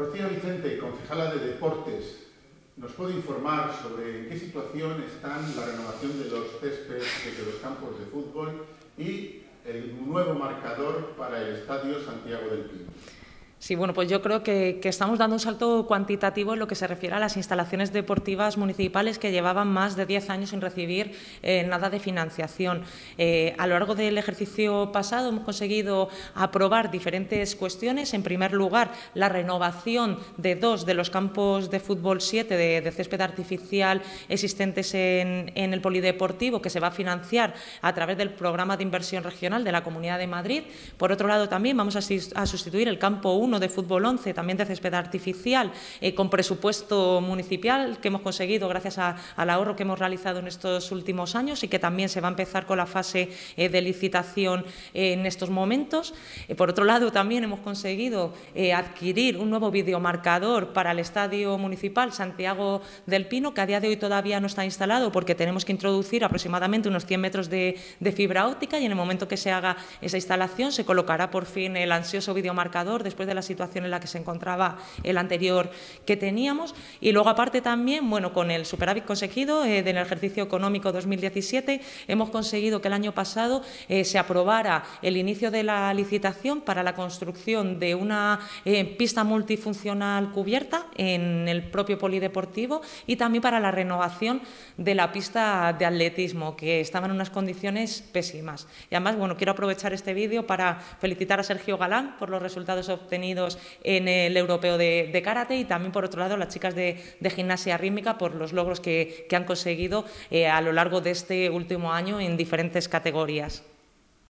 Rocío Vicente, concejala de Deportes, ¿nos puede informar sobre en qué situación están la renovación de los céspedes de los campos de fútbol y el nuevo marcador para el Estadio Santiago del Pino? Sí, bueno, pues yo creo que estamos dando un salto cuantitativo en lo que se refiere a las instalaciones deportivas municipales que llevaban más de 10 años sin recibir nada de financiación. A lo largo del ejercicio pasado hemos conseguido aprobar diferentes cuestiones. En primer lugar, la renovación de 2 de los campos de fútbol 7 de césped artificial existentes en el polideportivo, que se va a financiar a través del programa de inversión regional de la Comunidad de Madrid. Por otro lado, también vamos a sustituir el campo 1 de fútbol 11, también de césped artificial, con presupuesto municipal que hemos conseguido gracias al ahorro que hemos realizado en estos últimos años y que también se va a empezar con la fase de licitación en estos momentos. Por otro lado, también hemos conseguido adquirir un nuevo videomarcador para el Estadio Municipal Santiago del Pino, que a día de hoy todavía no está instalado porque tenemos que introducir aproximadamente unos 100 metros de fibra óptica, y en el momento que se haga esa instalación se colocará por fin el ansioso videomarcador después de la situación en la que se encontraba el anterior que teníamos. Y luego, aparte, también, bueno, con el superávit conseguido del ejercicio económico 2017, hemos conseguido que el año pasado se aprobara el inicio de la licitación para la construcción de una pista multifuncional cubierta en el propio polideportivo, y también para la renovación de la pista de atletismo, que estaba en unas condiciones pésimas. Y además, bueno, quiero aprovechar este vídeo para felicitar a Sergio Galán por los resultados obtenidos en el europeo de karate, y también, por otro lado, las chicas de gimnasia rítmica por los logros que han conseguido a lo largo de este último año en diferentes categorías.